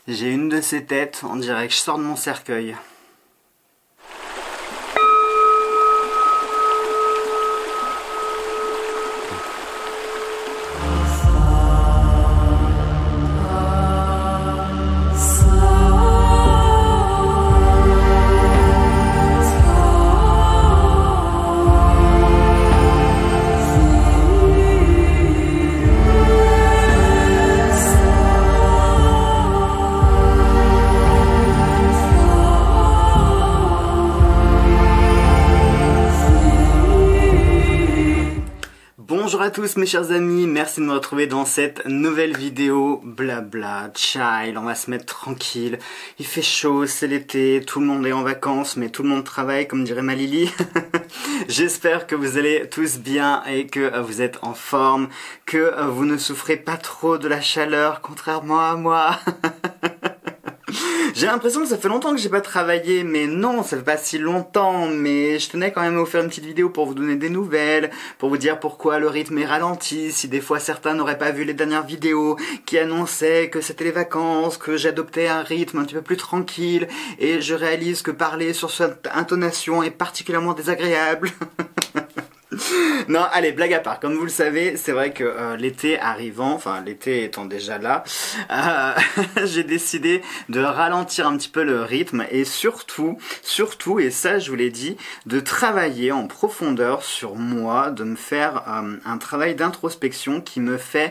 J'ai une de ces têtes, on dirait que je sors de mon cercueil. Bonjour à tous mes chers amis, merci de me retrouver dans cette nouvelle vidéo blabla, chill, on va se mettre tranquille, il fait chaud, c'est l'été, tout le monde est en vacances mais tout le monde travaille comme dirait ma Lily. J'espère que vous allez tous bien et que vous êtes en forme, que vous ne souffrez pas trop de la chaleur contrairement à moi. J'ai l'impression que ça fait longtemps que j'ai pas travaillé, mais non, ça fait pas si longtemps, mais je tenais quand même à vous faire une petite vidéo pour vous donner des nouvelles, pour vous dire pourquoi le rythme est ralenti, si des fois certains n'auraient pas vu les dernières vidéos qui annonçaient que c'était les vacances, que j'adoptais un rythme un petit peu plus tranquille, et je réalise que parler sur cette intonation est particulièrement désagréable. Non, allez, blague à part, comme vous le savez, c'est vrai que l'été arrivant, enfin l'été étant déjà là, j'ai décidé de ralentir un petit peu le rythme et surtout, et ça je vous l'ai dit, de travailler en profondeur sur moi, de me faire un travail d'introspection qui me fait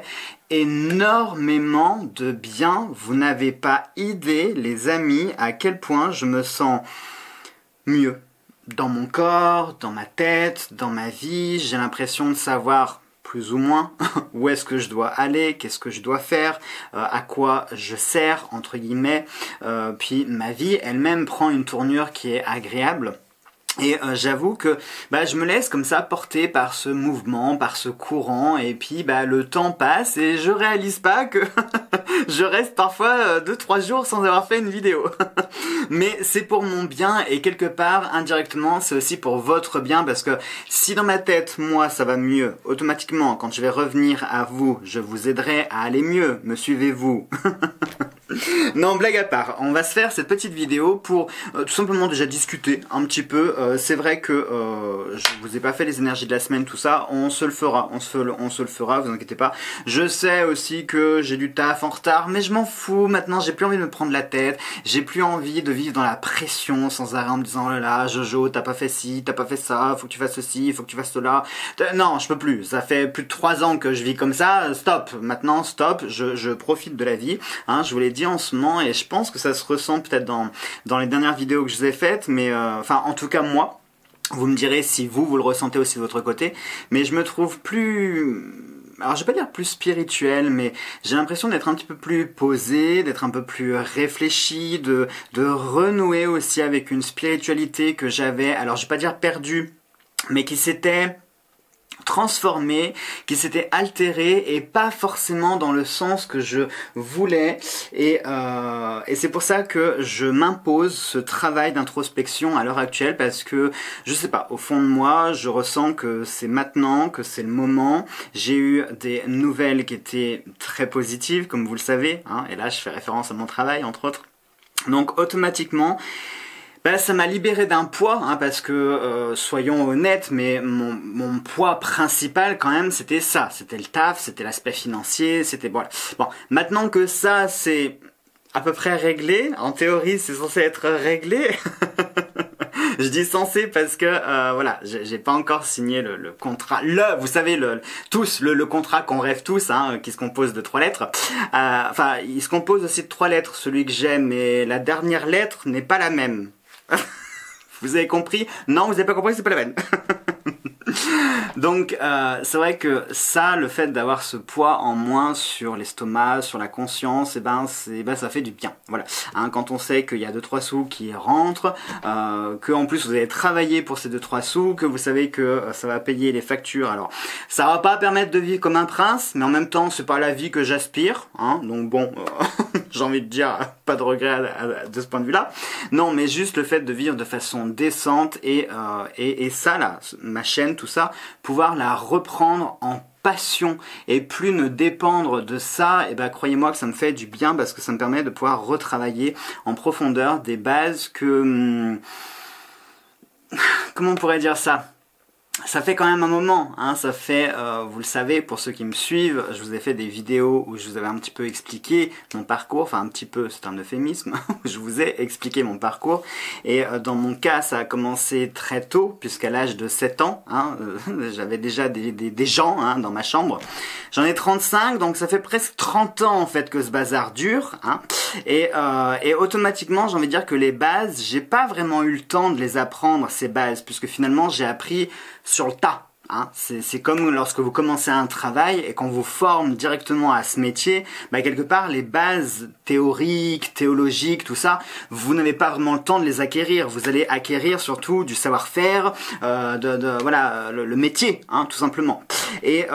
énormément de bien. Vous n'avez pas idée, les amis, à quel point je me sens mieux. Dans mon corps, dans ma tête, dans ma vie, j'ai l'impression de savoir plus ou moins où est-ce que je dois aller, qu'est-ce que je dois faire, à quoi je sers, entre guillemets. Puis ma vie elle-même prend une tournure qui est agréable. Et j'avoue que je me laisse comme ça porter par ce mouvement, par ce courant, et puis le temps passe et je réalise pas que je reste parfois 2-3 jours sans avoir fait une vidéo. Mais c'est pour mon bien et quelque part indirectement c'est aussi pour votre bien, parce que si dans ma tête moi ça va mieux, automatiquement quand je vais revenir à vous, je vous aiderai à aller mieux. Me suivez-vous? Non, blague à part, on va se faire cette petite vidéo pour tout simplement déjà discuter un petit peu. C'est vrai que je vous ai pas fait les énergies de la semaine, tout ça, on se le fera, on se le fera, vous inquiétez pas. Je sais aussi que j'ai du taf en retard, mais je m'en fous, maintenant j'ai plus envie de me prendre la tête, j'ai plus envie de vivre dans la pression sans arrêt en me disant oh là là, Jojo, t'as pas fait ci, t'as pas fait ça, faut que tu fasses ceci, faut que tu fasses cela. Non, je peux plus, ça fait plus de 3 ans que je vis comme ça, stop, maintenant stop, je profite de la vie, hein, je vous l'ai dit en ce moment, et je pense que ça se ressent peut-être dans les dernières vidéos que je vous ai faites, mais enfin en tout cas moi, vous me direz si vous le ressentez aussi de votre côté, mais je me trouve plus, alors je vais pas dire plus spirituel, mais j'ai l'impression d'être un petit peu plus posé, d'être un peu plus réfléchi, de renouer aussi avec une spiritualité que j'avais, alors je vais pas dire perdue, mais qui s'était transformé, qui s'était altéré et pas forcément dans le sens que je voulais, et c'est pour ça que je m'impose ce travail d'introspection à l'heure actuelle, parce que je sais pas, au fond de moi je ressens que c'est maintenant, que c'est le moment. J'ai eu des nouvelles qui étaient très positives comme vous le savez, hein, et là je fais référence à mon travail entre autres, donc automatiquement ça m'a libéré d'un poids, hein, parce que, soyons honnêtes, mais mon poids principal quand même c'était ça, c'était le taf, c'était l'aspect financier, c'était voilà. Bon, maintenant que ça c'est à peu près réglé, en théorie c'est censé être réglé, je dis censé parce que voilà, j'ai pas encore signé le contrat, vous savez le contrat qu'on rêve tous, hein, qui se compose de 3 lettres. Enfin, il se compose aussi de 3 lettres, celui que j'aime, mais la dernière lettre n'est pas la même. Vous avez compris? Non, vous avez pas compris, c'est pas la peine. Donc c'est vrai que ça, le fait d'avoir ce poids en moins sur l'estomac, sur la conscience, ça fait du bien. Voilà. Hein, quand on sait qu'il y a 2-3 sous qui rentrent, que en plus vous avez travaillé pour ces 2-3 sous, que vous savez que ça va payer les factures. Alors ça va pas permettre de vivre comme un prince, mais en même temps c'est pas la vie que j'aspire. Hein, donc bon, j'ai envie de dire pas de regret de ce point de vue-là. Non, mais juste le fait de vivre de façon décente et ça là, ma chaîne quotidienne, tout ça, pouvoir la reprendre en passion et plus ne dépendre de ça, et ben croyez-moi que ça me fait du bien parce que ça me permet de pouvoir retravailler en profondeur des bases que... comment on pourrait dire ça? Ça fait quand même un moment, hein, ça fait, vous le savez, pour ceux qui me suivent, je vous ai fait des vidéos où je vous avais un petit peu expliqué mon parcours, enfin un petit peu, c'est un euphémisme, je vous ai expliqué mon parcours, et dans mon cas, ça a commencé très tôt, puisqu'à l'âge de 7 ans, hein, j'avais déjà des gens hein, dans ma chambre. J'en ai 35, donc ça fait presque 30 ans en fait que ce bazar dure, hein, et automatiquement, j'ai envie de dire que les bases, j'ai pas vraiment eu le temps de les apprendre, ces bases, puisque finalement, j'ai appris sur le tas. Hein. C'est comme lorsque vous commencez un travail et qu'on vous forme directement à ce métier, bah quelque part les bases théoriques, théologiques, tout ça, vous n'avez pas vraiment le temps de les acquérir. Vous allez acquérir surtout du savoir-faire, voilà le métier, hein, tout simplement. Et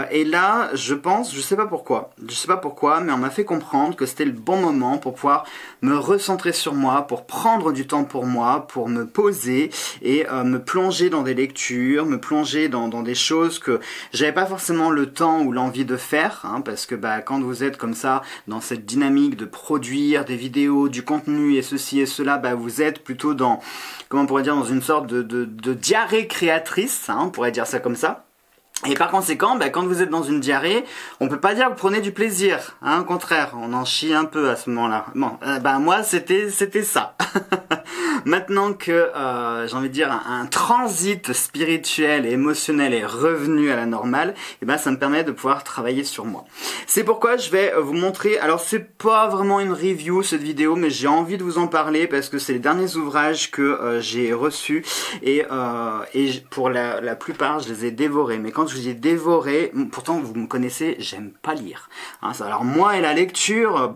là, je pense, je sais pas pourquoi, mais on m'a fait comprendre que c'était le bon moment pour pouvoir me recentrer sur moi, pour prendre du temps pour moi, pour me poser et me plonger dans des lectures, me plonger dans des choses que j'avais pas forcément le temps ou l'envie de faire, hein, parce que bah, quand vous êtes comme ça, dans cette dynamique de produire des vidéos, du contenu et ceci et cela, bah, vous êtes plutôt dans, comment on pourrait dire, dans une sorte de diarrhée créatrice, hein, on pourrait dire ça comme ça. Et par conséquent, bah, quand vous êtes dans une diarrhée, on peut pas dire que vous prenez du plaisir, hein, au contraire, on en chie un peu à ce moment-là. Bon, bah moi c'était ça. Maintenant que j'ai envie de dire un transit spirituel et émotionnel est revenu à la normale, et ben ça me permet de pouvoir travailler sur moi. C'est pourquoi je vais vous montrer. Alors c'est pas vraiment une review cette vidéo, mais j'ai envie de vous en parler parce que c'est les derniers ouvrages que j'ai reçus et pour la plupart je les ai dévorés. Mais quand je dis dévorés, pourtant vous me connaissez, j'aime pas lire. Hein, alors moi et la lecture,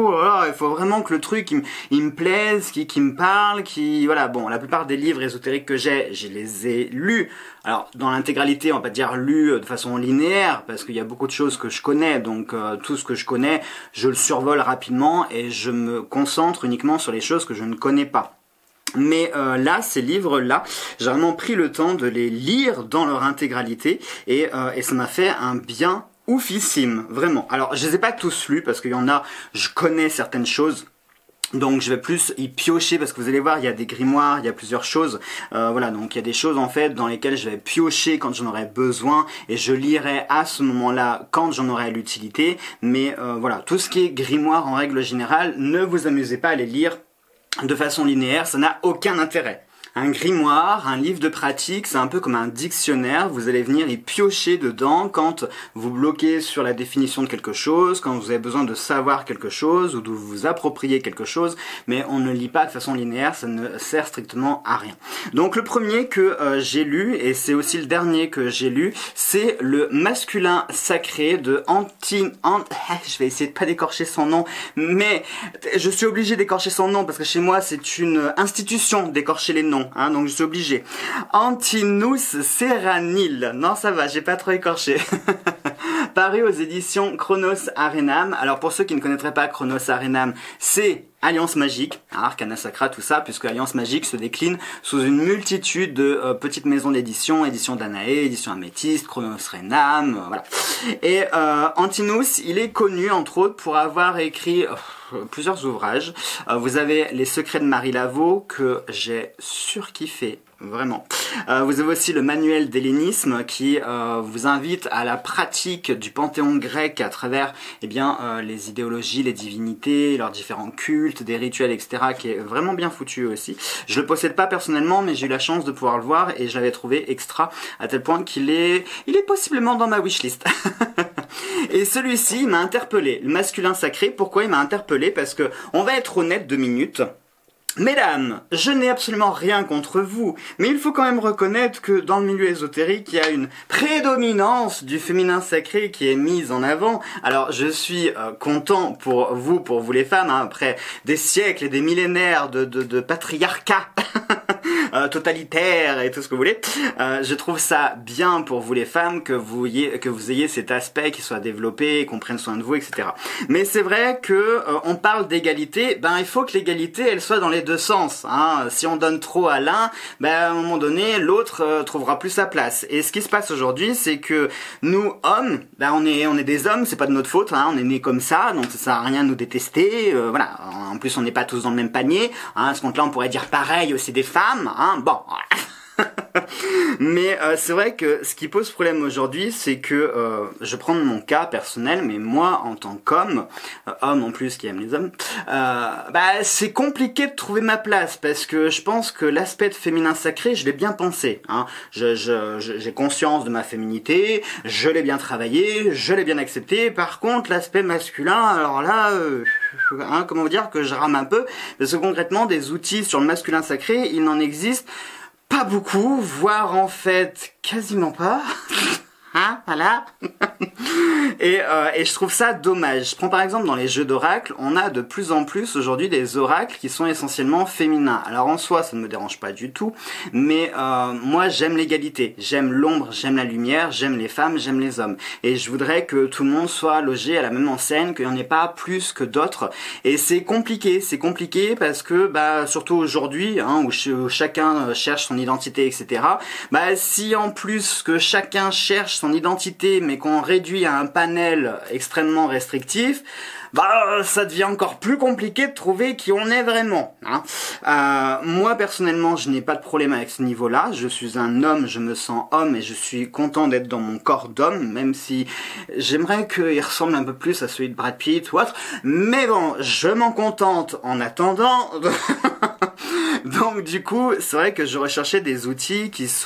il faut vraiment que le truc il me plaise, qui me parle. Voilà, bon, la plupart des livres ésotériques que je les ai lus. Alors, dans l'intégralité, on va pas dire lus de façon linéaire, parce qu'il y a beaucoup de choses que je connais, donc tout ce que je connais, je le survole rapidement et je me concentre uniquement sur les choses que je ne connais pas. Mais là, ces livres-là, j'ai vraiment pris le temps de les lire dans leur intégralité et ça m'a fait un bien oufissime, vraiment. Alors, je les ai pas tous lus, parce qu'il y en a, je connais certaines choses. Donc je vais plus y piocher parce que vous allez voir, il y a des grimoires, il y a plusieurs choses. Voilà, donc il y a des choses en fait dans lesquelles je vais piocher quand j'en aurai besoin et je lirai à ce moment-là quand j'en aurai l'utilité. Mais voilà, tout ce qui est grimoire en règle générale, ne vous amusez pas à les lire de façon linéaire, ça n'a aucun intérêt. Un grimoire, un livre de pratique, c'est un peu comme un dictionnaire, vous allez venir y piocher dedans quand vous bloquez sur la définition de quelque chose, quand vous avez besoin de savoir quelque chose ou de vous approprier quelque chose, mais on ne lit pas de façon linéaire, ça ne sert strictement à rien. Donc le premier que j'ai lu, et c'est aussi le dernier que j'ai lu, c'est le masculin sacré de je vais essayer de pas d'écorcher son nom, mais je suis obligé d'écorcher son nom parce que chez moi c'est une institution d'écorcher les noms. Hein, donc je suis obligé. Antinous Seranil. Non, ça va, j'ai pas trop écorché. Paru aux éditions Chronos Arenam. Alors pour ceux qui ne connaîtraient pas Chronos Arenam, c'est Alliance Magique, Arcana Sacra, tout ça, puisque Alliance Magique se décline sous une multitude de petites maisons d'édition, édition Danae, édition Améthyste, Chronos Renam, voilà. Et Antinous, il est connu entre autres pour avoir écrit plusieurs ouvrages. Vous avez Les Secrets de Marie Laveau, que j'ai surkiffé. Vraiment. Vous avez aussi le manuel d'hellénisme qui vous invite à la pratique du panthéon grec à travers les idéologies, les divinités, leurs différents cultes, des rituels, etc. qui est vraiment bien foutu aussi. Je le possède pas personnellement, mais j'ai eu la chance de pouvoir le voir et je l'avais trouvé extra à tel point qu'il est possiblement dans ma wishlist. Et celui-ci m'a interpellé. Le masculin sacré, pourquoi il m'a interpellé? Parce que, on va être honnête 2 minutes. Mesdames, je n'ai absolument rien contre vous, mais il faut quand même reconnaître que dans le milieu ésotérique, il y a une prédominance du féminin sacré qui est mise en avant. Alors je suis content pour vous les femmes, hein, après des siècles et des millénaires de patriarcat, totalitaire et tout ce que vous voulez. Je trouve ça bien pour vous les femmes que vous ayez cet aspect qui soit développé, qu'on prenne soin de vous, etc. Mais c'est vrai que on parle d'égalité, ben il faut que l'égalité elle soit dans les deux sens. Hein. Si on donne trop à l'un, ben à un moment donné l'autre trouvera plus sa place. Et ce qui se passe aujourd'hui, c'est que nous hommes, ben on est des hommes, c'est pas de notre faute, hein, on est nés comme ça, donc ça sert à rien de nous détester. Voilà. En plus on n'est pas tous dans le même panier. Hein. À ce compte-là, on pourrait dire pareil aussi des femmes. Hein. Bon. Mais c'est vrai que ce qui pose problème aujourd'hui, c'est que je prends mon cas personnel, mais moi en tant qu'homme, homme en plus qui aime les hommes, c'est compliqué de trouver ma place parce que je pense que l'aspect féminin sacré, je l'ai bien pensé. Hein. J'ai conscience de ma féminité, je l'ai bien travaillé, je l'ai bien accepté. Par contre, l'aspect masculin, alors là, comment vous dire que je rame un peu, parce que concrètement, des outils sur le masculin sacré, il n'en existe pas beaucoup, voire en fait quasiment pas. Hein, voilà. Et je trouve ça dommage. Je prends par exemple dans les jeux d'oracle, on a de plus en plus aujourd'hui des oracles qui sont essentiellement féminins. Alors en soi, ça ne me dérange pas du tout, mais moi j'aime l'égalité, j'aime l'ombre, j'aime la lumière, j'aime les femmes, j'aime les hommes. Et je voudrais que tout le monde soit logé à la même enseigne, qu'il n'y en ait pas plus que d'autres. Et c'est compliqué parce que surtout aujourd'hui, hein, où chacun cherche son identité, etc. Si en plus que chacun cherche son identité, mais qu'on réduit à un panel extrêmement restrictif, ça devient encore plus compliqué de trouver qui on est vraiment. Hein. Moi personnellement, je n'ai pas de problème avec ce niveau-là. Je suis un homme, je me sens homme et je suis content d'être dans mon corps d'homme, même si j'aimerais qu'il ressemble un peu plus à celui de Brad Pitt ou autre. Mais bon, je m'en contente en attendant. Donc du coup, c'est vrai que je recherchais des outils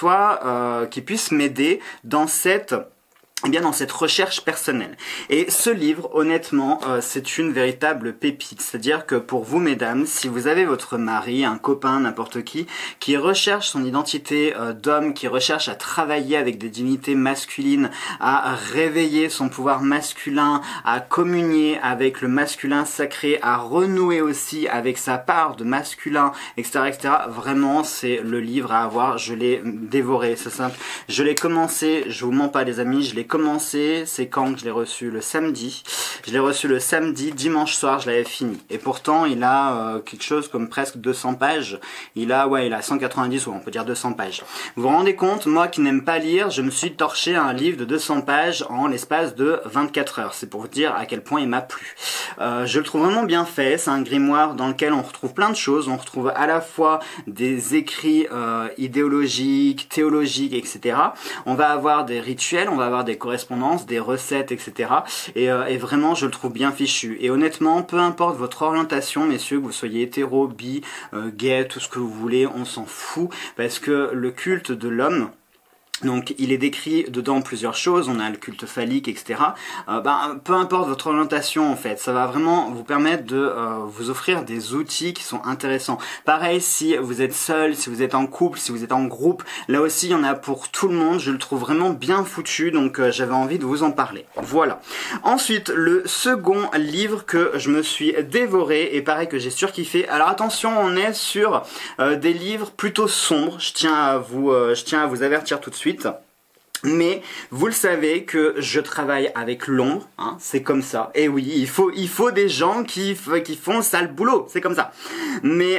qui puissent m'aider dans cette recherche personnelle. Et ce livre, honnêtement, c'est une véritable pépite. C'est-à-dire que pour vous, mesdames, si vous avez votre mari, un copain, n'importe qui recherche son identité d'homme, qui recherche à travailler avec des divinités masculines, à réveiller son pouvoir masculin, à communier avec le masculin sacré, à renouer aussi avec sa part de masculin, etc., etc., vraiment, c'est le livre à avoir. Je l'ai dévoré, c'est simple. Je l'ai commencé, je vous mens pas, les amis, je l'ai commencé, c'est quand que je l'ai reçu? Le samedi. Je l'ai reçu le samedi, dimanche soir, je l'avais fini. Et pourtant, il a quelque chose comme presque 200 pages. Il a 190, ou on peut dire 200 pages. Vous vous rendez compte, moi qui n'aime pas lire, je me suis torché un livre de 200 pages en l'espace de 24 heures. C'est pour vous dire à quel point il m'a plu. Je le trouve vraiment bien fait. C'est un grimoire dans lequel on retrouve plein de choses. On retrouve à la fois des écrits idéologiques, théologiques, etc. On va avoir des rituels, on va avoir des correspondances, des recettes, etc. Et vraiment, je le trouve bien fichu. Et honnêtement, peu importe votre orientation, messieurs, que vous soyez hétéro, bi, gay, tout ce que vous voulez, on s'en fout, parce que le culte de l'homme, donc il est décrit dedans plusieurs choses, on a le culte phallique, etc. Peu importe votre orientation en fait, ça va vraiment vous permettre de vous offrir des outils qui sont intéressants. Pareil si vous êtes seul, si vous êtes en couple, si vous êtes en groupe, là aussi il y en a pour tout le monde, je le trouve vraiment bien foutu, donc j'avais envie de vous en parler. Voilà. Ensuite, le second livre que je me suis dévoré, et pareil que j'ai surkiffé. Alors attention, on est sur des livres plutôt sombres, je tiens à vous avertir tout de suite. Mais vous le savez que je travaille avec l'ombre, hein, c'est comme ça. Et oui, il faut des gens qui font ça le boulot, c'est comme ça. Mais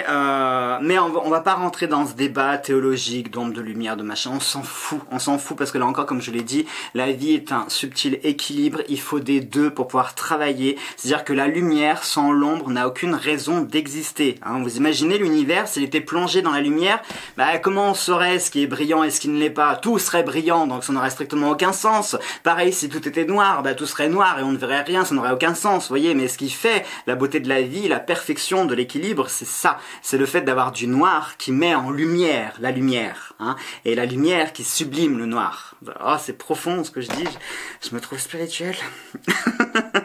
on va pas rentrer dans ce débat théologique d'ombre, de lumière, de machin. On s'en fout parce que là encore, comme je l'ai dit, la vie est un subtil équilibre. Il faut des deux pour pouvoir travailler. C'est-à-dire que la lumière sans l'ombre n'a aucune raison d'exister. Hein. Vous imaginez l'univers, s'il était plongé dans la lumière, comment on saurait ce qui est brillant et ce qui ne l'est pas? Tout serait brillant, donc ça n'aurait strictement aucun sens. Pareil, si tout était noir, tout serait noir et on ne verrait rien, ça n'aurait aucun sens, vous voyez. Mais ce qui fait la beauté de la vie, la perfection de l'équilibre, c'est ça. C'est le fait d'avoir du noir qui met en lumière la lumière, hein, et la lumière qui sublime le noir. Oh, c'est profond ce que je dis, je me trouve spirituel.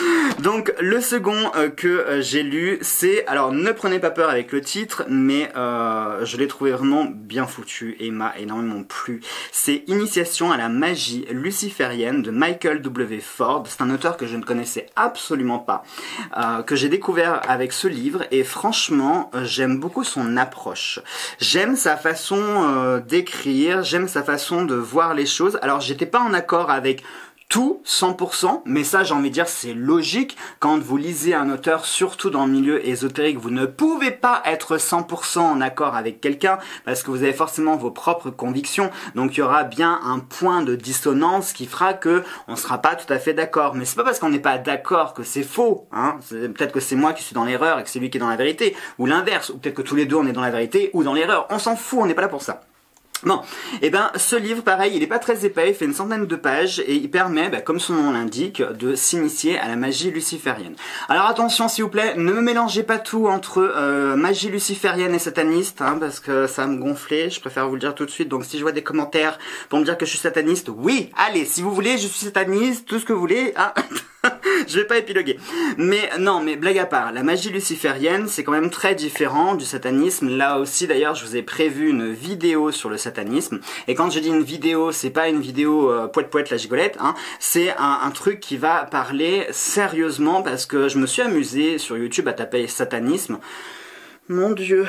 Donc le second que j'ai lu, c'est, alors ne prenez pas peur avec le titre, mais je l'ai trouvé vraiment bien foutu et m'a énormément plu. C'est Initiation à la magie luciférienne de Michael W. Ford. C'est un auteur que je ne connaissais absolument pas, que j'ai découvert avec ce livre, et franchement j'aime beaucoup son approche. J'aime sa façon d'écrire, j'aime sa façon de voir les choses. Alors j'étais pas en accord avec tout 100%, mais ça j'ai envie de dire c'est logique. Quand vous lisez un auteur, surtout dans le milieu ésotérique, vous ne pouvez pas être 100% en accord avec quelqu'un parce que vous avez forcément vos propres convictions, donc il y aura bien un point de dissonance qui fera que on sera pas tout à fait d'accord. Mais c'est pas parce qu'on n'est pas d'accord que c'est faux, hein. Peut-être que c'est moi qui suis dans l'erreur et que c'est lui qui est dans la vérité, ou l'inverse, ou peut-être que tous les deux on est dans la vérité ou dans l'erreur, on s'en fout, on n'est pas là pour ça. Bon, et ben ce livre, pareil, il est pas très épais, il fait une centaine de pages et il permet, comme son nom l'indique, de s'initier à la magie luciférienne. Alors attention s'il vous plaît, ne me mélangez pas tout entre magie luciférienne et sataniste, hein, parce que ça va me gonfler, je préfère vous le dire tout de suite. Donc si je vois des commentaires pour me dire que je suis sataniste, oui, allez, si vous voulez, je suis sataniste, tout ce que vous voulez, hein. Je vais pas épiloguer. Mais non, mais blague à part, la magie luciférienne, c'est quand même très différent du satanisme. Là aussi, d'ailleurs, je vous ai prévu une vidéo sur le satanisme. Et quand je dis une vidéo, c'est pas une vidéo poète poète la gigolette, hein. C'est un truc qui va parler sérieusement, parce que je me suis amusé sur YouTube à taper satanisme. Mon Dieu...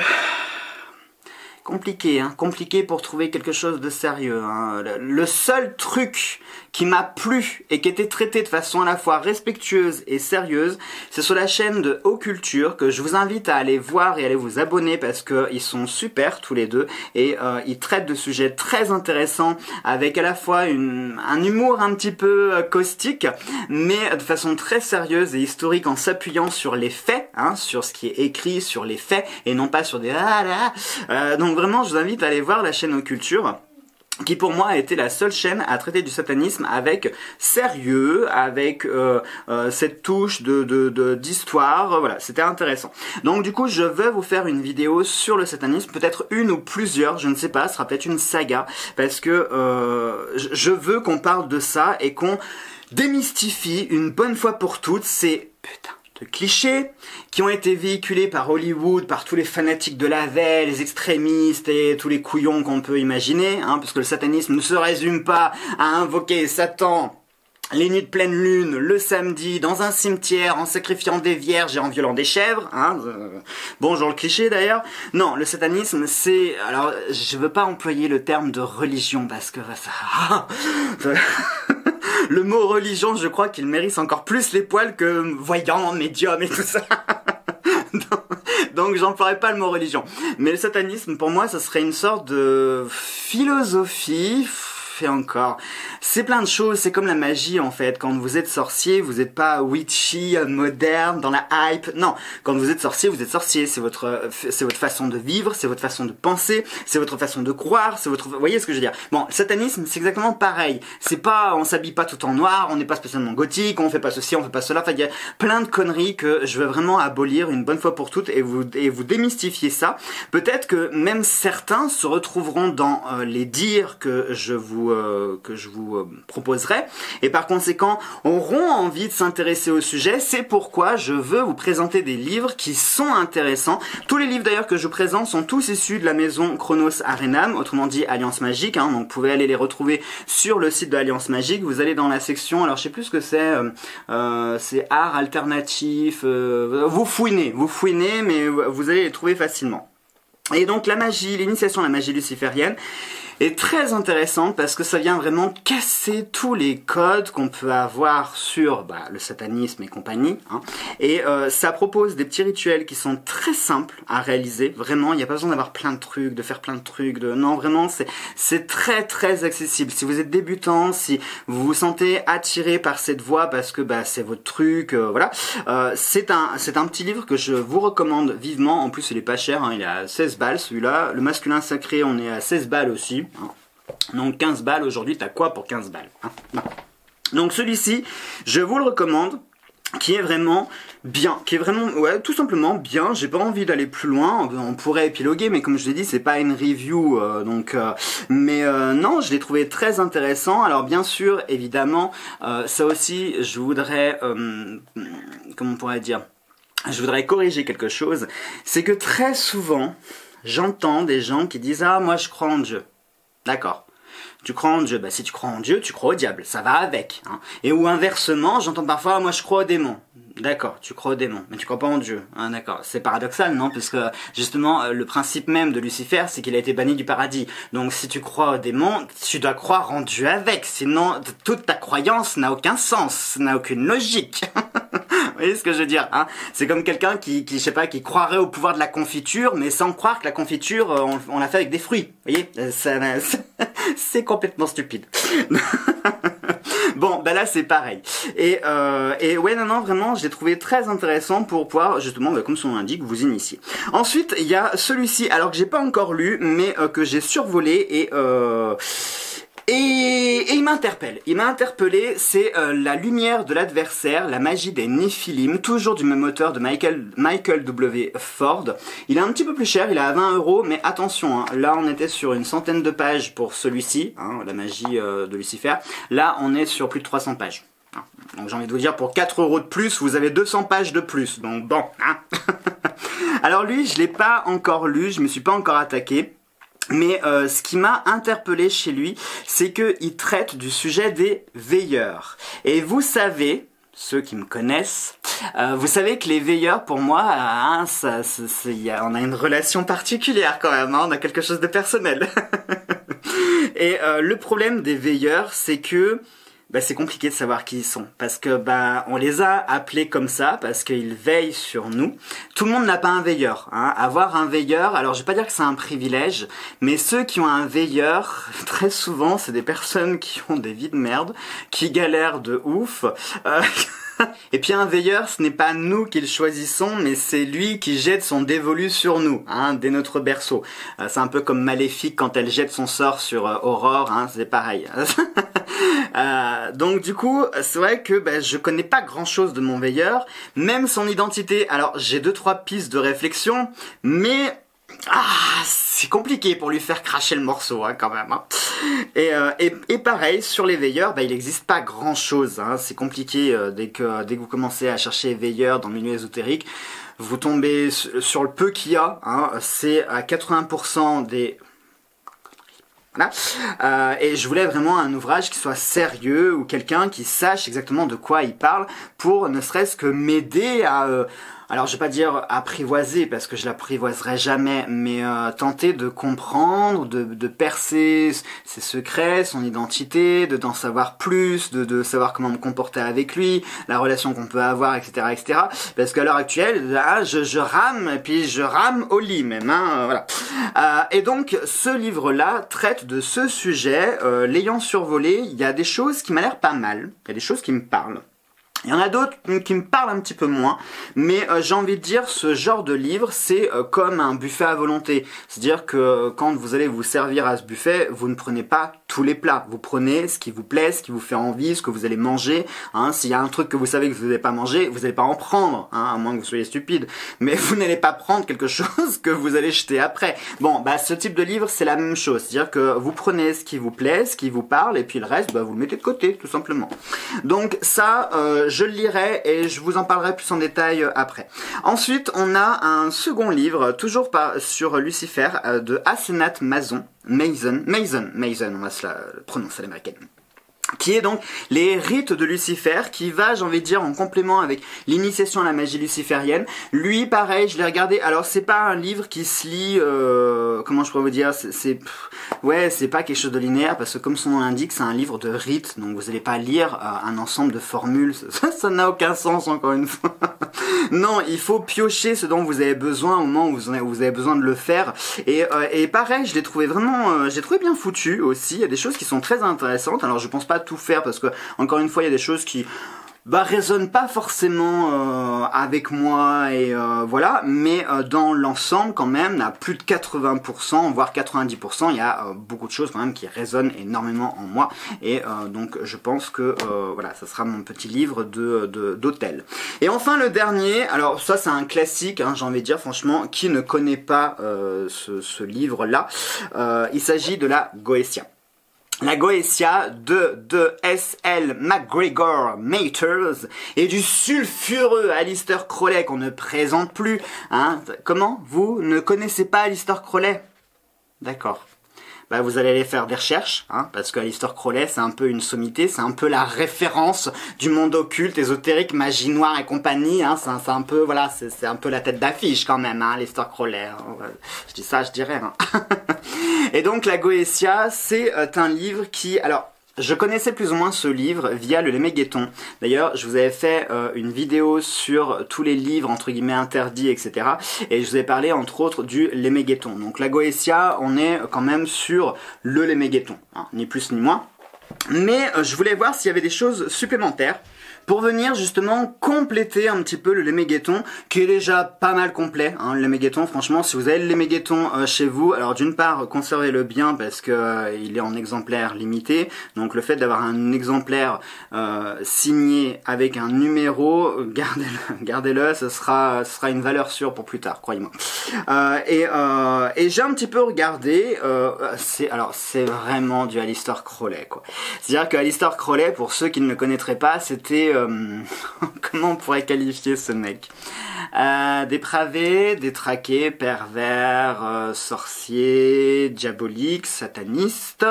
Compliqué, hein, compliqué pour trouver quelque chose de sérieux, hein. Le seul truc qui m'a plu et qui était traité de façon à la fois respectueuse et sérieuse, c'est sur la chaîne de Occulture, que je vous invite à aller voir et aller vous abonner parce que ils sont super tous les deux, et ils traitent de sujets très intéressants avec à la fois un humour un petit peu caustique, mais de façon très sérieuse et historique, en s'appuyant sur les faits, hein, sur ce qui est écrit, sur les faits, et non pas sur des donc vraiment, je vous invite à aller voir la chaîne Occulture, qui pour moi a été la seule chaîne à traiter du satanisme avec sérieux, avec cette touche d'histoire, voilà, c'était intéressant. Donc du coup, je veux vous faire une vidéo sur le satanisme, peut-être une ou plusieurs, je ne sais pas, ce sera peut-être une saga, parce que je veux qu'on parle de ça et qu'on démystifie une bonne fois pour toutes ces de clichés qui ont été véhiculés par Hollywood, par tous les fanatiques de la veille, les extrémistes et tous les couillons qu'on peut imaginer, hein, parce que le satanisme ne se résume pas à invoquer Satan les nuits de pleine lune, le samedi, dans un cimetière, en sacrifiant des vierges et en violant des chèvres, hein, bonjour le cliché d'ailleurs. Non, le satanisme c'est, alors je veux pas employer le terme de religion parce que ça... Le mot religion, je crois qu'il mérite encore plus les poils que voyant, médium et tout ça. Donc j'emploierai pas le mot religion. Mais le satanisme, pour moi, ça serait une sorte de philosophie... Et encore, c'est plein de choses, c'est comme la magie en fait. Quand vous êtes sorcier, vous n'êtes pas witchy, moderne, dans la hype. Non, quand vous êtes sorcier, c'est votre façon de vivre, c'est votre façon de penser, c'est votre façon de croire, c'est votre... Vous voyez ce que je veux dire? Bon, le satanisme, c'est exactement pareil. C'est pas, on s'habille pas tout en noir, on n'est pas spécialement gothique, on fait pas ceci, on fait pas cela. Enfin, il y a plein de conneries que je veux vraiment abolir une bonne fois pour toutes et vous démystifier ça. Peut-être que même certains se retrouveront dans les dires que je vous proposerai, et par conséquent auront envie de s'intéresser au sujet. C'est pourquoi je veux vous présenter des livres qui sont intéressants. Tous les livres d'ailleurs que je présente sont tous issus de la maison Chronos Arenam, autrement dit Alliance Magique, hein, donc vous pouvez aller les retrouver sur le site de Alliance Magique. Vous allez dans la section, alors je sais plus ce que c'est art alternatif, vous fouinez, mais vous allez les trouver facilement. Et donc la magie, l'initiation à la magie luciférienne est très intéressante parce que ça vient vraiment casser tous les codes qu'on peut avoir sur le satanisme et compagnie, hein. Et ça propose des petits rituels qui sont très simples à réaliser, vraiment, il n'y a pas besoin d'avoir plein de trucs, de faire plein de trucs, non, vraiment, c'est très très accessible. Si vous êtes débutant, si vous vous sentez attiré par cette voie parce que c'est votre truc, voilà, c'est un petit livre que je vous recommande vivement. En plus il est pas cher, hein, il est à 16 balles celui-là, le masculin sacré on est à 16 balles aussi. Donc 15 balles aujourd'hui, t'as quoi pour 15 balles, hein? Donc celui-ci, je vous le recommande. qui est vraiment bien, qui est vraiment, ouais, tout simplement bien. J'ai pas envie d'aller plus loin, on pourrait épiloguer, mais comme je l'ai dit, c'est pas une review, non, je l'ai trouvé très intéressant. Alors bien sûr, évidemment, ça aussi, je voudrais, comment on pourrait dire, je voudrais corriger quelque chose, c'est que très souvent, j'entends des gens qui disent « Ah, moi je crois en Dieu ». D'accord. Tu crois en Dieu, bah si tu crois en Dieu, tu crois au diable, ça va avec. Hein. Et ou inversement, j'entends parfois, moi je crois aux démons. D'accord, tu crois aux démons, mais tu crois pas en Dieu. Hein, d'accord, c'est paradoxal, non? Parce que justement, le principe même de Lucifer, c'est qu'il a été banni du paradis. Donc si tu crois aux démons, tu dois croire en Dieu avec. Sinon, toute ta croyance n'a aucun sens, n'a aucune logique. Vous voyez ce que je veux dire, hein? C'est comme quelqu'un qui, je sais pas, qui croirait au pouvoir de la confiture, mais sans croire que la confiture, on l'a fait avec des fruits. Vous voyez? C'est complètement stupide. Bon, bah là c'est pareil. Et ouais, non, vraiment, je l'ai trouvé très intéressant pour pouvoir, justement, comme son nom l'indique, vous initier. Ensuite, il y a celui-ci, alors que j'ai pas encore lu, mais que j'ai survolé et il m'interpelle. Il m'a interpellé, c'est La lumière de l'adversaire, la magie des Néphilim, toujours du même auteur de Michael W. Ford. Il est un petit peu plus cher, il est à 20 €, mais attention, hein, là on était sur une centaine de pages pour celui-ci, hein, la magie de Lucifer. Là on est sur plus de 300 pages. Donc j'ai envie de vous dire, pour 4 € de plus, vous avez 200 pages de plus. Donc bon, hein. Alors lui, je l'ai pas encore lu, je me suis pas encore attaqué. Mais ce qui m'a interpellé chez lui, c'est qu'il traite du sujet des veilleurs. Et vous savez, ceux qui me connaissent, vous savez que les veilleurs, pour moi, hein, on a une relation particulière quand même, hein, on a quelque chose de personnel. Et le problème des veilleurs, c'est que c'est compliqué de savoir qui ils sont, parce que on les a appelés comme ça parce qu'ils veillent sur nous. Tout le monde n'a pas un veilleur, hein. Avoir un veilleur, alors je vais pas dire que c'est un privilège, mais ceux qui ont un veilleur, très souvent c'est des personnes qui ont des vies de merde, qui galèrent de ouf. Et puis un veilleur, ce n'est pas nous qui le choisissons, mais c'est lui qui jette son dévolu sur nous, hein, dès notre berceau. C'est un peu comme Maléfique quand elle jette son sort sur Aurore, hein, c'est pareil. Donc du coup, c'est vrai que je connais pas grand chose de mon veilleur, même son identité. Alors j'ai 2-3 pistes de réflexion, mais c'est compliqué pour lui faire cracher le morceau, hein, quand même. Hein. Et pareil, sur les veilleurs, il n'existe pas grand chose. Hein. C'est compliqué dès que vous commencez à chercher veilleurs dans le milieu ésotérique. Vous tombez sur le peu qu'il y a. Hein. C'est à 80% des... Voilà. Et je voulais vraiment un ouvrage qui soit sérieux ou quelqu'un qui sache exactement de quoi il parle pour ne serait-ce que m'aider à... alors je vais pas dire apprivoiser parce que je l'apprivoiserai jamais, mais tenter de comprendre, de percer ses secrets, son identité, d'en savoir plus, de savoir comment me comporter avec lui, la relation qu'on peut avoir, etc., etc. Parce qu'à l'heure actuelle, là, je rame, et puis je rame au lit même, hein, voilà. Et donc ce livre-là traite de ce sujet, l'ayant survolé, il y a des choses qui m'ont l'air pas mal, il y a des choses qui me parlent. Il y en a d'autres qui me parlent un petit peu moins, mais j'ai envie de dire, ce genre de livre, c'est comme un buffet à volonté. C'est-à-dire que quand vous allez vous servir à ce buffet, vous ne prenez pas tous les plats. Vous prenez ce qui vous plaît, ce qui vous fait envie, ce que vous allez manger. Hein. S'il y a un truc que vous savez que vous n'allez pas manger, vous n'allez pas en prendre, hein, à moins que vous soyez stupide. Mais vous n'allez pas prendre quelque chose que vous allez jeter après. Bon, ce type de livre, c'est la même chose. C'est-à-dire que vous prenez ce qui vous plaît, ce qui vous parle, et puis le reste, vous le mettez de côté, tout simplement. Donc ça, je le lirai et je vous en parlerai plus en détail après. Ensuite, on a un second livre, toujours sur Lucifer, de Asenat Mason, on va se la prononcer à l'américaine. Qui est donc les rites de Lucifer, qui va, j'ai envie de dire, en complément avec l'initiation à la magie luciférienne. Lui, pareil, je l'ai regardé. Alors, c'est pas un livre qui se lit, comment je pourrais vous dire, c'est pas quelque chose de linéaire, parce que comme son nom l'indique, c'est un livre de rites, donc vous n'allez pas lire un ensemble de formules. Ça n'a aucun sens, encore une fois. Non, il faut piocher ce dont vous avez besoin au moment où vous avez besoin de le faire. Et pareil, je l'ai trouvé vraiment, j'ai trouvé bien foutu aussi. Il y a des choses qui sont très intéressantes. Alors, je pense pas tout faire parce que, encore une fois, il y a des choses qui résonne pas forcément avec moi et voilà, mais dans l'ensemble quand même, à plus de 80%, voire 90%, il y a beaucoup de choses quand même qui résonnent énormément en moi et donc je pense que voilà, ça sera mon petit livre d'hôtel. Et enfin le dernier, alors ça c'est un classique, hein, j'ai envie de dire franchement, qui ne connaît pas ce livre-là, il s'agit de la Goetia. La Goetia de S.L. MacGregor Mathers et du sulfureux Aleister Crowley qu'on ne présente plus. Hein. Comment? Vous ne connaissez pas Aleister Crowley? D'accord. Bah, vous allez aller faire des recherches, hein, parce que Aleister Crowley c'est un peu une sommité, c'est un peu la référence du monde occulte, ésotérique, magie noire et compagnie, hein, c'est un peu, voilà, c'est un peu la tête d'affiche quand même, hein, Aleister Crowley, hein, je dis ça, je dirais, hein. Et donc la Goetia, c'est un livre qui, alors, je connaissais plus ou moins ce livre via le Léméguéton. D'ailleurs, je vous avais fait une vidéo sur tous les livres entre guillemets interdits, etc. Et je vous ai parlé entre autres du Léméguéton. Donc la Goetia, on est quand même sur le Léméguéton, hein, ni plus ni moins. Mais je voulais voir s'il y avait des choses supplémentaires pour venir justement compléter un petit peu le Léméguéton, qui est déjà pas mal complet, hein, le Léméguéton. Franchement, si vous avez le Léméguéton chez vous, alors d'une part, conservez-le bien parce que il est en exemplaire limité, donc le fait d'avoir un exemplaire signé avec un numéro, gardez-le, ce sera une valeur sûre pour plus tard, croyez-moi. Et j'ai un petit peu regardé, c'est vraiment du Aleister Crowley, quoi. C'est-à-dire que Aleister Crowley, pour ceux qui ne le connaîtraient pas, c'était comment on pourrait qualifier ce mec? Dépravé, détraqué, pervers, sorcier, diabolique, sataniste,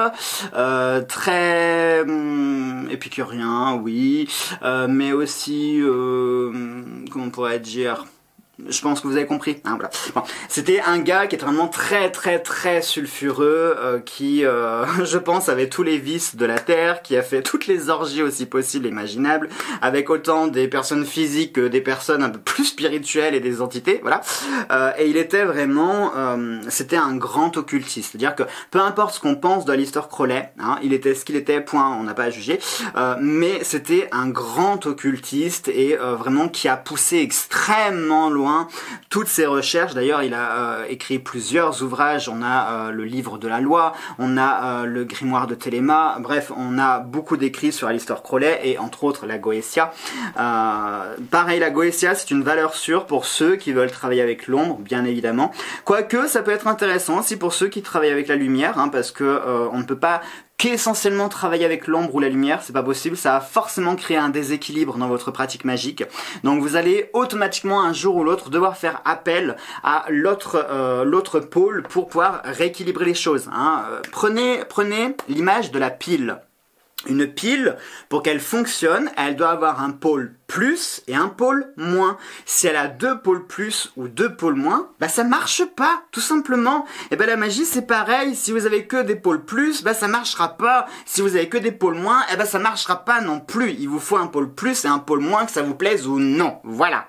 très épicurien, oui, mais aussi, comment on pourrait dire? Je pense que vous avez compris, hein, voilà. Bon, c'était un gars qui était vraiment très sulfureux, qui, je pense, avait tous les vices de la terre, qui a fait toutes les orgies aussi possibles et imaginables, avec autant des personnes physiques que des personnes un peu plus spirituelles et des entités, voilà. Et il était vraiment, c'était un grand occultiste, c'est-à-dire que peu importe ce qu'on pense d'Aleister Crowley, hein, il était ce qu'il était, point, on n'a pas à juger, mais c'était un grand occultiste et vraiment qui a poussé extrêmement loin toutes ses recherches. D'ailleurs, il a écrit plusieurs ouvrages. On a le livre de la loi, on a le grimoire de Téléma. Bref, on a beaucoup d'écrits sur Aleister Crowley et entre autres la Goetia. Pareil, la Goetia, c'est une valeur sûre pour ceux qui veulent travailler avec l'ombre, bien évidemment. Quoique, ça peut être intéressant aussi pour ceux qui travaillent avec la lumière, hein, parce que on ne peut pas qu'essentiellement travailler avec l'ombre ou la lumière, c'est pas possible, ça va forcément créer un déséquilibre dans votre pratique magique. Donc vous allez automatiquement un jour ou l'autre devoir faire appel à l'autre pôle pour pouvoir rééquilibrer les choses, hein. Prenez l'image de la pile. Une pile, pour qu'elle fonctionne, elle doit avoir un pôle plus et un pôle moins. Si elle a deux pôles plus ou deux pôles moins, bah ça marche pas, tout simplement. Et ben la magie c'est pareil, si vous avez que des pôles plus, bah ça marchera pas. Si vous avez que des pôles moins, et ben ça marchera pas non plus. Il vous faut un pôle plus et un pôle moins, que ça vous plaise ou non. Voilà.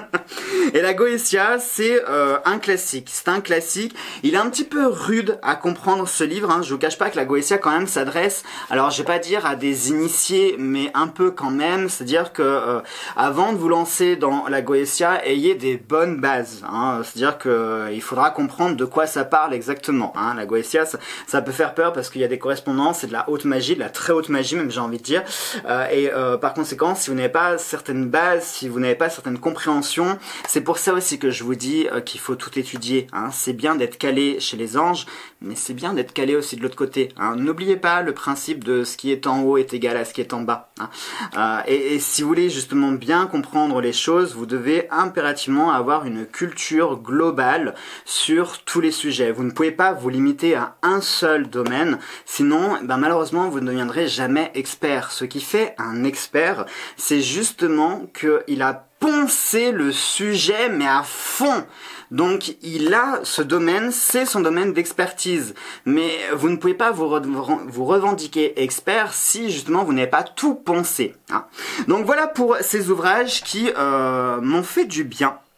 Et la Goetia, c'est un classique. C'est un classique. Il est un petit peu rude à comprendre ce livre, hein. Je vous cache pas que la Goetia quand même s'adresse, alors je vais pas dire à des initiés, mais un peu quand même. C'est-à-dire que avant de vous lancer dans la Goetia, ayez des bonnes bases, hein. C'est-à-dire que il faudra comprendre de quoi ça parle exactement, hein. La Goetia, ça peut faire peur parce qu'il y a des correspondances, c'est de la haute magie, de la très haute magie même, j'ai envie de dire. Par conséquent, si vous n'avez pas certaines bases, si vous n'avez pas certaines compréhensions, c'est pour ça aussi que je vous dis qu'il faut tout étudier, hein. C'est bien d'être calé chez les anges, mais c'est bien d'être calé aussi de l'autre côté, hein. N'oubliez pas le principe de ce qui est en haut est égal à ce qui est en bas, hein. Et si vous voulez justement bien comprendre les choses, vous devez impérativement avoir une culture globale sur tous les sujets. Vous ne pouvez pas vous limiter à un seul domaine, sinon malheureusement vous ne deviendrez jamais expert. Ce qui fait un expert, c'est justement qu'il a poncé le sujet mais à fond. Donc il a ce domaine, c'est son domaine d'expertise. Mais vous ne pouvez pas vous revendiquer expert si justement vous n'avez pas tout poncé, hein. Donc voilà pour ces ouvrages qui m'ont fait du bien.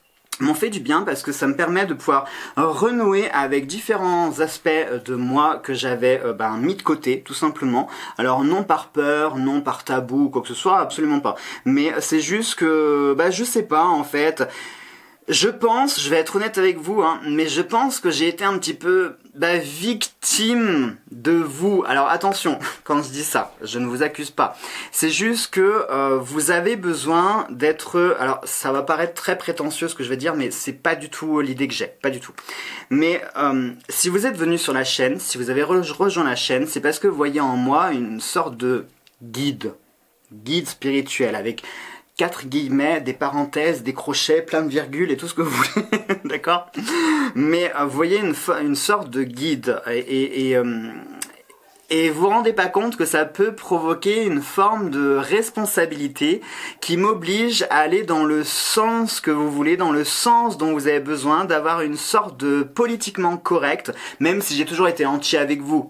m'ont fait du bien parce que ça me permet de pouvoir renouer avec différents aspects de moi que j'avais mis de côté, tout simplement. Alors non par peur, non par tabou, quoi que ce soit, absolument pas. Mais c'est juste que, je sais pas en fait. Je pense, je vais être honnête avec vous, mais je pense que j'ai été un petit peu victime de vous. Alors attention, quand je dis ça, je ne vous accuse pas. C'est juste que vous avez besoin d'être... Alors ça va paraître très prétentieux ce que je vais dire, mais c'est pas du tout l'idée que j'ai, pas du tout. Mais si vous êtes venu sur la chaîne, si vous avez rejoint la chaîne, c'est parce que vous voyez en moi une sorte de guide spirituel avec 4 guillemets, des parenthèses, des crochets, plein de virgules et tout ce que vous voulez, d'accord? Mais vous voyez une sorte de guide et vous vous rendez pas compte que ça peut provoquer une forme de responsabilité qui m'oblige à aller dans le sens que vous voulez, dans le sens dont vous avez besoin, d'avoir une sorte de politiquement correct, même si j'ai toujours été entier avec vous,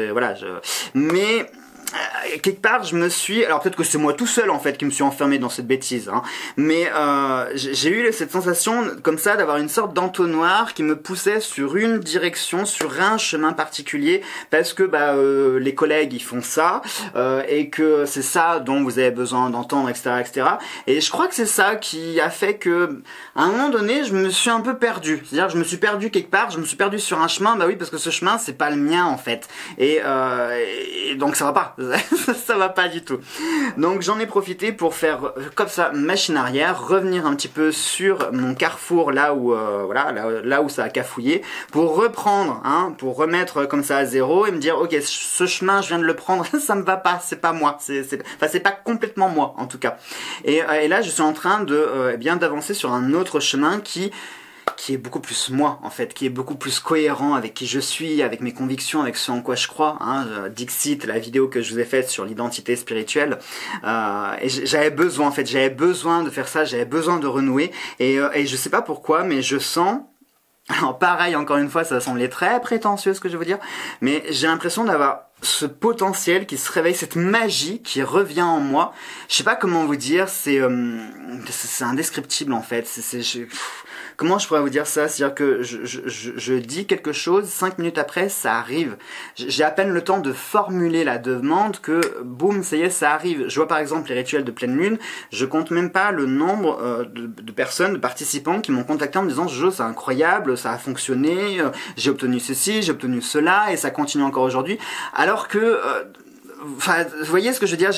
mais quelque part je me suis, alors peut-être que c'est moi tout seul en fait qui me suis enfermé dans cette bêtise, mais j'ai eu cette sensation comme ça d'avoir une sorte d'entonnoir qui me poussait sur une direction, sur un chemin particulier, parce que les collègues ils font ça, et que c'est ça dont vous avez besoin d'entendre, etc. Et je crois que c'est ça qui a fait que à un moment donné je me suis un peu perdu, c'est-à-dire que je me suis perdu quelque part, je me suis perdu sur un chemin, oui parce que ce chemin c'est pas le mien en fait, et donc ça va pas. Ça va pas du tout. Donc j'en ai profité pour faire comme ça machine arrière, revenir un petit peu sur mon carrefour là où là où ça a cafouillé, pour reprendre, pour remettre comme ça à zéro et me dire ok, ce chemin je viens de le prendre, ça me va pas, c'est pas moi, c'est pas complètement moi en tout cas. Et là je suis en train de d'avancer sur un autre chemin qui est beaucoup plus moi en fait, qui est beaucoup plus cohérent avec qui je suis, avec mes convictions, avec ce en quoi je crois, Dixit, la vidéo que je vous ai faite sur l'identité spirituelle, et j'avais besoin de faire ça, j'avais besoin de renouer, et je sais pas pourquoi, mais je sens, alors pareil, encore une fois, ça va sembler très prétentieux ce que je vais vous dire, mais j'ai l'impression d'avoir ce potentiel qui se réveille, cette magie qui revient en moi. Je sais pas comment vous dire, c'est indescriptible en fait. Comment je pourrais vous dire ça? C'est-à-dire que je dis quelque chose, 5 minutes après, ça arrive. J'ai à peine le temps de formuler la demande que, boum, ça y est, ça arrive. Je vois par exemple les rituels de pleine lune, je compte même pas le nombre de personnes, de participants qui m'ont contacté en me disant « Jojo, c'est incroyable, ça a fonctionné, j'ai obtenu ceci, j'ai obtenu cela, et ça continue encore aujourd'hui. » Alors que... vous voyez ce que je veux dire,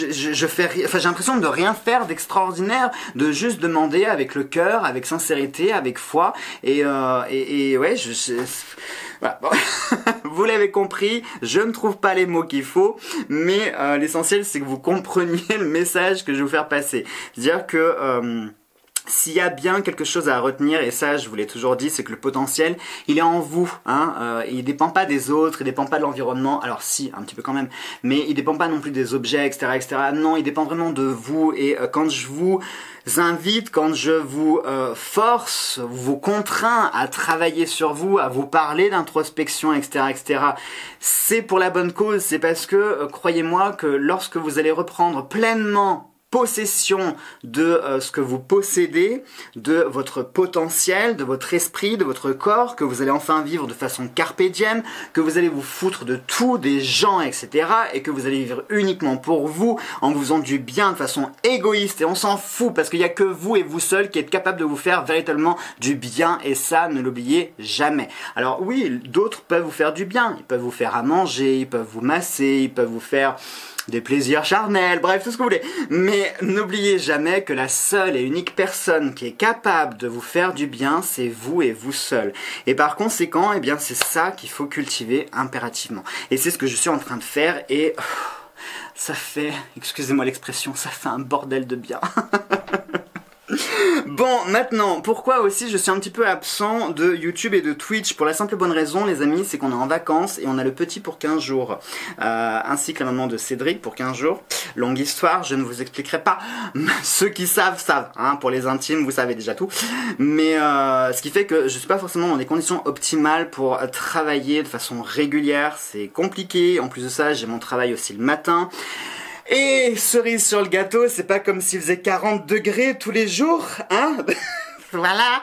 j'ai l'impression de rien faire d'extraordinaire, de juste demander avec le cœur, avec sincérité, avec foi, et ouais, voilà. Bon. Vous l'avez compris, je ne trouve pas les mots qu'il faut, mais l'essentiel c'est que vous compreniez le message que je vais vous faire passer. C'est-à-dire que... s'il y a bien quelque chose à retenir, et ça je vous l'ai toujours dit, c'est que le potentiel, il est en vous, il dépend pas des autres, il dépend pas de l'environnement, alors si, un petit peu quand même, mais il dépend pas non plus des objets, etc. Non, il dépend vraiment de vous, et quand je vous invite, quand je vous force, vous contrains à travailler sur vous, à vous parler d'introspection, etc., c'est pour la bonne cause, c'est parce que, croyez-moi, que lorsque vous allez reprendre pleinement possession de ce que vous possédez, de votre potentiel, de votre esprit, de votre corps, que vous allez enfin vivre de façon carpe diem, que vous allez vous foutre de tout, des gens, etc. et que vous allez vivre uniquement pour vous, en vous faisant du bien de façon égoïste, et on s'en fout parce qu'il n'y a que vous et vous seul qui êtes capable de vous faire véritablement du bien, et ça, ne l'oubliez jamais. Alors oui, d'autres peuvent vous faire du bien, ils peuvent vous faire à manger, ils peuvent vous masser, ils peuvent vous faire des plaisirs charnels, bref, tout ce que vous voulez. Mais n'oubliez jamais que la seule et unique personne qui est capable de vous faire du bien, c'est vous et vous seul. Et par conséquent, c'est ça qu'il faut cultiver impérativement. Et c'est ce que je suis en train de faire, et ça fait, excusez-moi l'expression, ça fait un bordel de bien. Bon, maintenant, pourquoi aussi je suis un petit peu absent de YouTube et de Twitch? Pour la simple et bonne raison, les amis, c'est qu'on est en vacances et on a le petit pour 15 jours. Ainsi que la maman de Cédric pour 15 jours. Longue histoire, je ne vous expliquerai pas. Ceux qui savent, savent. Pour les intimes, vous savez déjà tout. Mais ce qui fait que je suis pas forcément dans des conditions optimales pour travailler de façon régulière. C'est compliqué. En plus de ça, j'ai mon travail aussi le matin. Et cerise sur le gâteau, c'est pas comme s'il faisait 40 degrés tous les jours, voilà.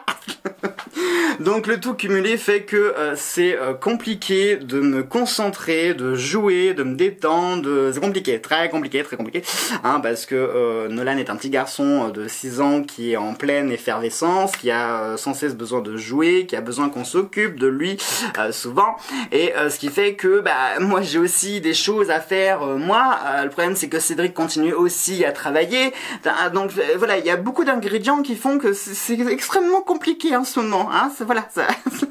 Donc le tout cumulé fait que c'est compliqué de me concentrer, de jouer, de me détendre, c'est compliqué, très compliqué, hein, parce que Nolan est un petit garçon de 6 ans qui est en pleine effervescence, qui a sans cesse besoin de jouer, qui a besoin qu'on s'occupe de lui souvent, et ce qui fait que moi j'ai aussi des choses à faire, le problème c'est que Cédric continue aussi à travailler, donc voilà, il y a beaucoup d'ingrédients qui font que c'est extrêmement compliqué en ce moment, hein, voilà, ça...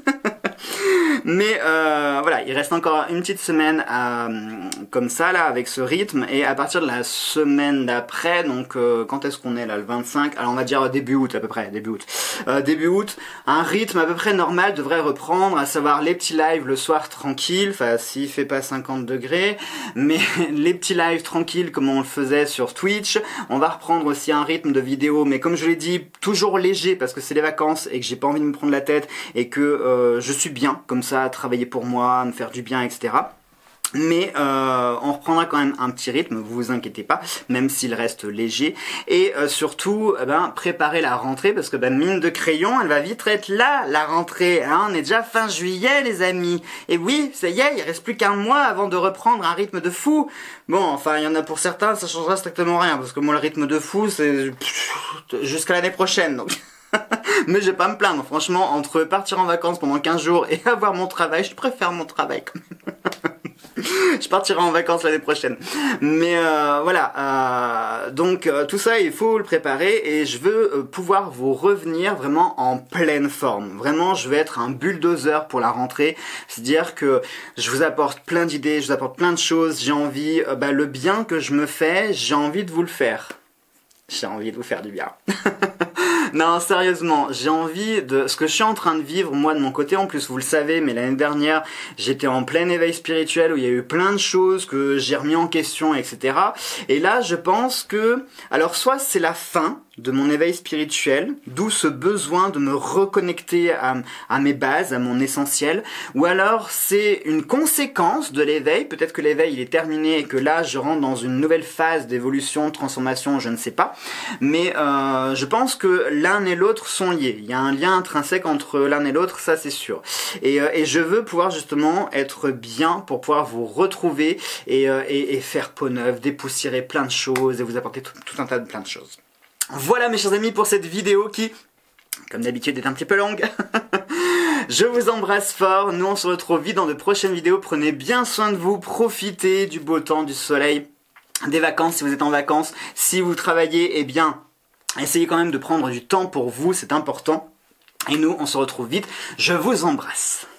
Mais voilà, il reste encore une petite semaine comme ça là, avec ce rythme, et à partir de la semaine d'après, donc quand est-ce qu'on est là, le 25, alors on va dire début août à peu près, début août, un rythme à peu près normal devrait reprendre, à savoir les petits lives le soir tranquille, enfin s'il fait pas 50 degrés, mais les petits lives tranquilles comme on le faisait sur Twitch. On va reprendre aussi un rythme de vidéo, mais comme je l'ai dit, toujours léger parce que c'est les vacances et que j'ai pas envie de me prendre la tête et que je suis bien comme ça à travailler pour moi, à me faire du bien, etc. Mais on reprendra quand même un petit rythme, vous vous inquiétez pas, même s'il reste léger. Et surtout, préparer la rentrée, parce que mine de crayon, elle va vite être là, la rentrée. Hein, on est déjà fin juillet, les amis. Et oui, ça y est, il reste plus qu'un mois avant de reprendre un rythme de fou. Bon, enfin, il y en a pour certains, ça changera strictement rien, parce que moi, le rythme de fou, c'est jusqu'à l'année prochaine, donc... Mais je vais pas me plaindre, franchement, entre partir en vacances pendant 15 jours et avoir mon travail, je préfère mon travail quand même. Je partirai en vacances l'année prochaine. Mais voilà, donc tout ça il faut le préparer, et je veux pouvoir vous revenir vraiment en pleine forme. Vraiment, je vais être un bulldozer pour la rentrée, c'est-à-dire que je vous apporte plein d'idées, je vous apporte plein de choses, j'ai envie, le bien que je me fais, j'ai envie de vous le faire. J'ai envie de vous faire du bien. Non, sérieusement, j'ai envie de... Ce que je suis en train de vivre, moi, de mon côté, en plus, vous le savez, mais l'année dernière, j'étais en plein éveil spirituel où il y a eu plein de choses que j'ai remis en question, etc. Et là, je pense que... Alors, soit c'est la fin de mon éveil spirituel, d'où ce besoin de me reconnecter à mes bases, à mon essentiel, ou alors c'est une conséquence de l'éveil, peut-être que l'éveil il est terminé et que là je rentre dans une nouvelle phase d'évolution, de transformation, je ne sais pas, mais je pense que l'un et l'autre sont liés, il y a un lien intrinsèque entre l'un et l'autre, ça c'est sûr, et je veux pouvoir justement être bien pour pouvoir vous retrouver et faire peau neuve, dépoussiérer plein de choses et vous apporter tout un tas de plein de choses. Voilà mes chers amis pour cette vidéo qui, comme d'habitude, est un petit peu longue. Je vous embrasse fort, nous on se retrouve vite dans de prochaines vidéos, prenez bien soin de vous, profitez du beau temps, du soleil, des vacances si vous êtes en vacances, si vous travaillez, eh bien, essayez quand même de prendre du temps pour vous, c'est important. Et nous on se retrouve vite, je vous embrasse.